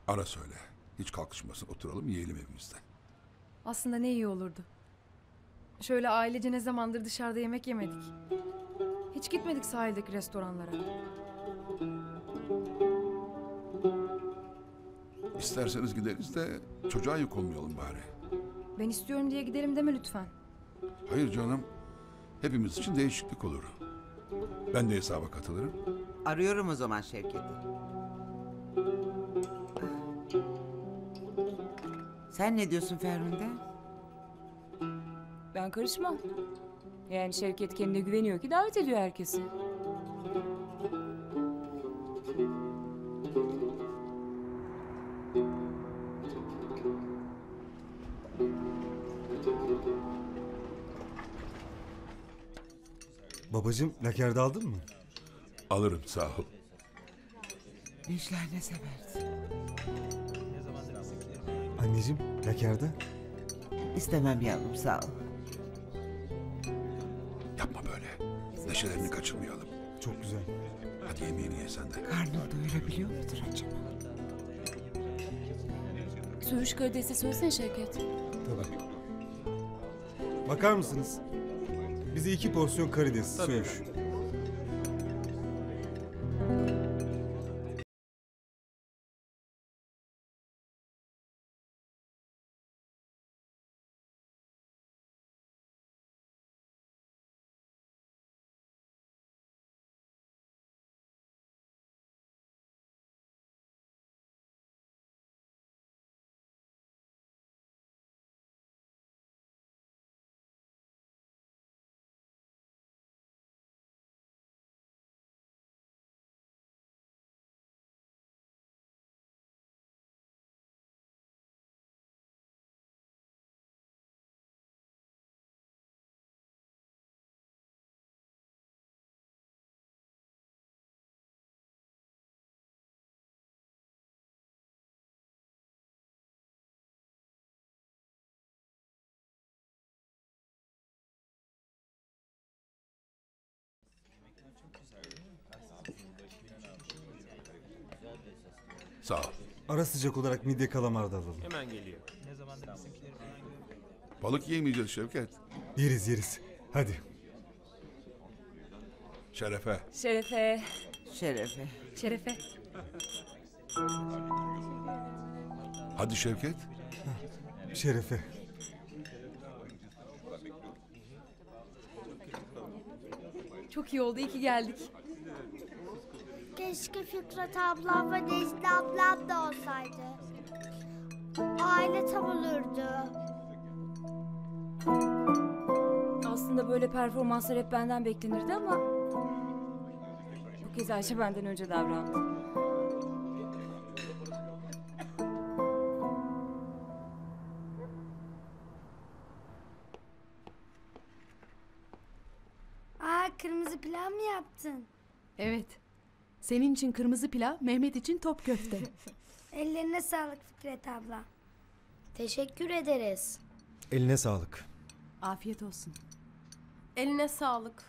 Ara söyle. Hiç kalkışmasın, oturalım yiyelim evimizde. Aslında ne iyi olurdu. Şöyle ailece ne zamandır dışarıda yemek yemedik. Hiç gitmedik sahildeki restoranlara. İsterseniz gideriz de çocuğa yük olmayalım bari. Ben istiyorum diye gidelim deme lütfen. Hayır canım. Hepimiz için değişiklik olur. Ben de hesaba katılırım. Arıyorum o zaman Şevket'i. Sen ne diyorsun Ferhunde? Ben karışmam. Yani Şevket kendine güveniyor ki davet ediyor herkesi. Babacığım, lakerde aldın mı? Alırım, sağ ol. Necla ne severdi? Anneciğim, lakerde. İstemem yavrum, sağ ol. Yapma böyle. Neşelerini kaçırmayalım. Çok güzel. Hadi yemeğini ye sen de. Karnını doyurabiliyor mudur acaba? Söğüş karidesi söylesene Şevket. Tabii. Bakar mısınız? Bize 2 porsiyon karides, söğüş. Sağ ol. Ara sıcak olarak midye kalamar da alalım. Hemen geliyor. Balık yemeyeceğiz Şevket. Yeriz yeriz. Hadi. Şerefe. Şerefe. Şerefe. Şerefe. Hadi Şevket. Şerefe. Çok iyi oldu, iyi ki geldik. Keşke Fikret ablam ve Necla ablam da olsaydı. Aile tam olurdu. Aslında böyle performanslar hep benden beklenirdi ama... bu kez Ayşe benden önce davrandı. Kırmızı pilav mı yaptın? Evet. Senin için kırmızı pilav, Mehmet için top köfte. Ellerine sağlık Fikret abla. Teşekkür ederiz. Eline sağlık. Afiyet olsun. Eline sağlık.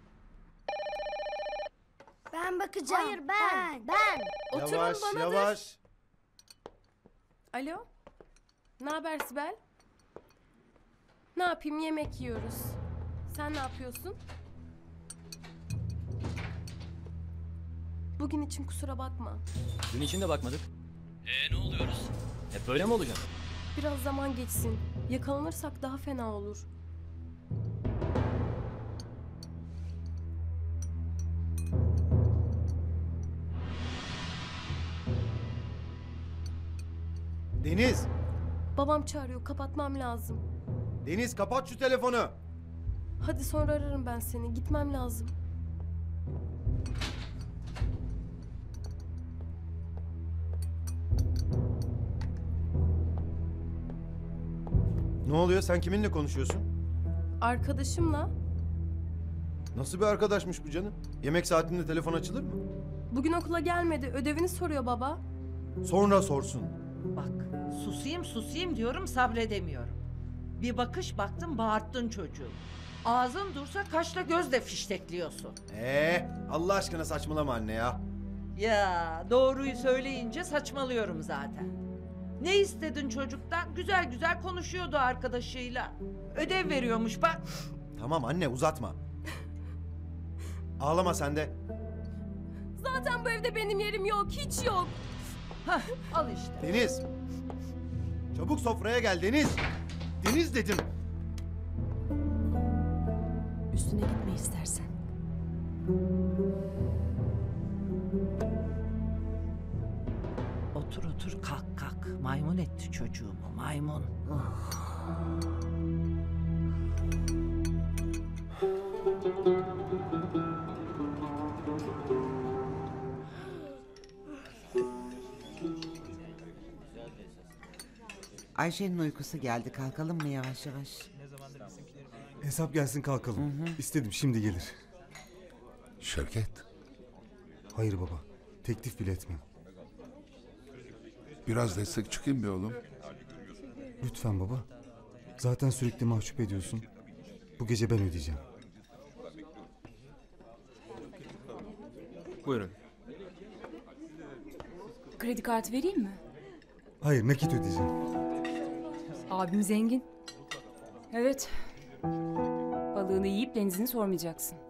Ben bakacağım. Hayır ben. Oturun Yavaş banadır. yavaş. Alo. Ne haber Sibel? Ne yapayım, yemek yiyoruz. Sen ne yapıyorsun? Bugün için kusura bakma. Dün için de bakmadık. Ne oluyoruz? Hep böyle mi olacak? Biraz zaman geçsin. Yakalanırsak daha fena olur. Deniz! Babam çağırıyor, kapatmam lazım. Deniz kapat şu telefonu. Hadi sonra ararım ben seni. Gitmem lazım. Ne oluyor? Sen kiminle konuşuyorsun? Arkadaşımla. Nasıl bir arkadaşmış bu canım? Yemek saatinde telefon açılır mı? Bugün okula gelmedi. Ödevini soruyor baba. Sonra sorsun. Bak, susayım diyorum, sabredemiyorum. Bir bakış baktın, bağırttın çocuğu. Ağzın dursa kaşla gözle fiştekliyorsun. Allah aşkına saçmalama anne ya. Ya doğruyu söyleyince saçmalıyorum zaten. Ne istedin çocuktan? Güzel güzel konuşuyordu arkadaşıyla. Ödev veriyormuş bak. Tamam anne uzatma. Ağlama sen de. Zaten bu evde benim yerim yok, hiç yok. Hah, al işte. Deniz. Çabuk sofraya gel Deniz. Deniz dedim. Üstüne gitme istersen. Otur otur kalk kalk. Maymun etti çocuğumu maymun. Ayşe'nin uykusu geldi. Kalkalım mı yavaş yavaş? Hesap gelsin kalkalım. İstedim şimdi gelir. Şevket, Hayır baba. Teklif bile etmem. biraz destek çıkayım be oğlum. Lütfen baba. Zaten sürekli mahcup ediyorsun. Bu gece ben ödeyeceğim. Buyurun. Kredi kartı vereyim mi? Hayır nakit ödeyeceğim. Abim zengin. Evet. Balığını yiyip denizini sormayacaksın.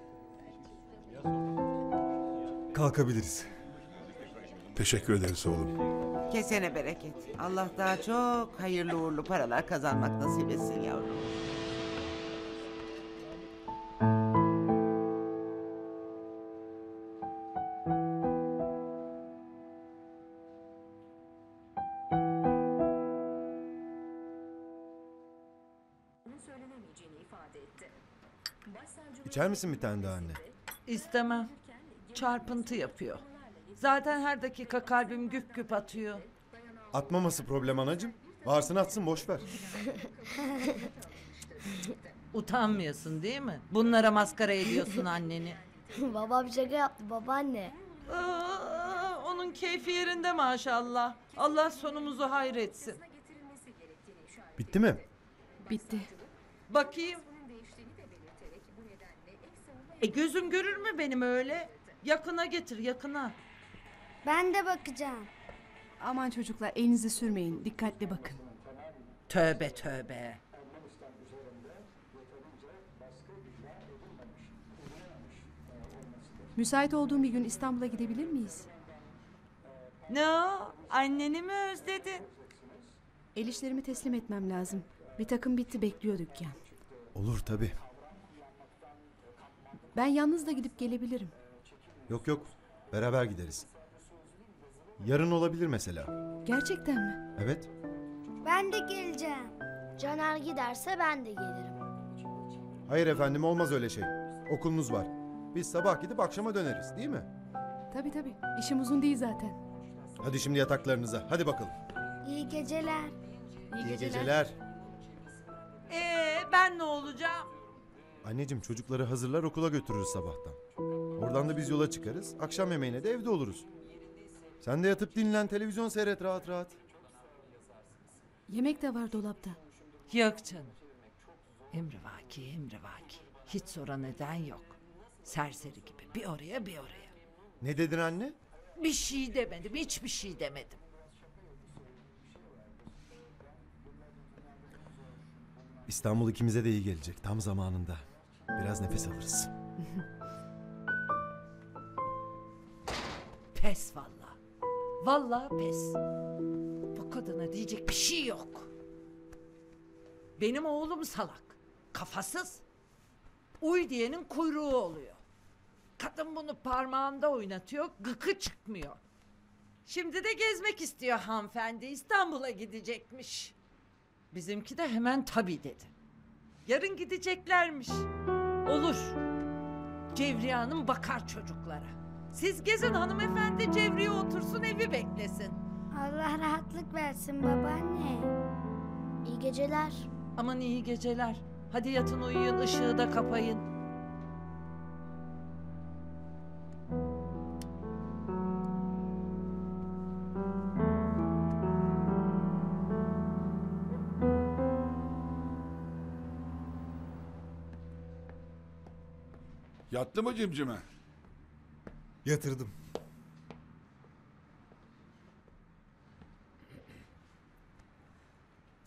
Kalkabiliriz. Teşekkür ederiz oğlum. Kesene bereket. Allah daha çok hayırlı uğurlu paralar kazanmak nasip etsin yavrum. İçer misin bir tane daha anne? İstemem. Çarpıntı yapıyor. Zaten her dakika kalbim güp güp atıyor. Atmaması problem anacığım. Varsın atsın boş ver. Utanmıyorsun değil mi? Bunlara maskara ediyorsun anneni. Babam şaka yaptı babaanne. Onun keyfi yerinde maşallah. Allah sonumuzu hayretsin. Bitti mi? Bitti. Bakayım. Gözüm görür mü benim öyle? Yakına getir yakına. Ben de bakacağım. Aman çocuklar elinizi sürmeyin. Dikkatli bakın. Tövbe tövbe. Müsait olduğum bir gün İstanbul'a gidebilir miyiz? Ne o? Anneni mi özledin? El işlerimi teslim etmem lazım. Bir takım bitti bekliyor dükkan. Olur tabii. Ben yalnız da gidip gelebilirim. Yok yok. Beraber gideriz. Yarın olabilir mesela. Gerçekten mi? Evet. Ben de geleceğim. Caner giderse ben de gelirim. Hayır efendim olmaz öyle şey. Okulunuz var. Biz sabah gidip akşama döneriz değil mi? Tabii tabii. İşim uzun değil zaten. Hadi şimdi yataklarınıza. Hadi bakalım. İyi geceler. İyi geceler. Ben ne olacağım? Anneciğim çocukları hazırlar okula götürürüz sabahtan. Oradan da biz yola çıkarız. Akşam yemeğine de evde oluruz. Sen de yatıp dinlen, televizyon seyret rahat rahat. Yemek de var dolapta. Yok canım. Emrivaki emrivaki. Hiç soran neden yok. Serseri gibi bir oraya bir oraya. Ne dedin anne? Bir şey demedim, hiçbir şey demedim. İstanbul ikimize de iyi gelecek tam zamanında. Biraz nefes alırız. Pes vallahi. Vallahi pes. Bu kadına diyecek bir şey yok. Benim oğlum salak. Kafasız. Uy diyenin kuyruğu oluyor. Kadın bunu parmağında oynatıyor, gıkı çıkmıyor. Şimdi de gezmek istiyor hanımefendi. İstanbul'a gidecekmiş. Bizimki de hemen tabii dedi. Yarın gideceklermiş. Olur. Cevriye Hanım bakar çocuklara. Siz gezin hanımefendi, Cevriye otursun evi beklesin. Allah rahatlık versin babaanne. İyi geceler. Aman iyi geceler. Hadi yatın uyuyun, ışığı da kapayın. Yattı mı cimcime? Yatırdım.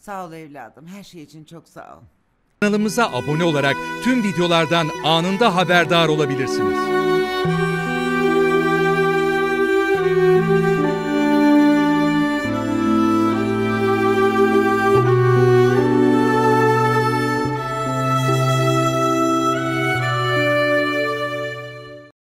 Sağ ol evladım. Her şey için çok sağ ol. Kanalımıza abone olarak tüm videolardan anında haberdar olabilirsiniz.